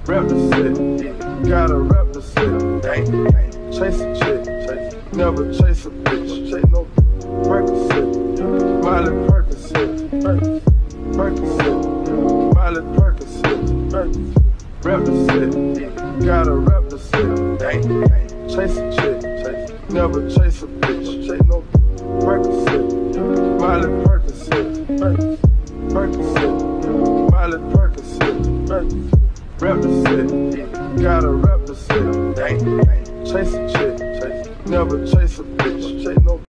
Rep the city, gotta rep the city. Chase a chick, never chase a bitch. Chase no Percocet, Miley Percocet, Percocet, Miley Percocet. Rep the city, gotta rep the city. Chase a chick, never chase a bitch. Chase no Percocet, Miley Percocet, Percocet, Miley Percocet. Rep the city, gotta rep the city. Chase a chick, never chase a bitch. Chase no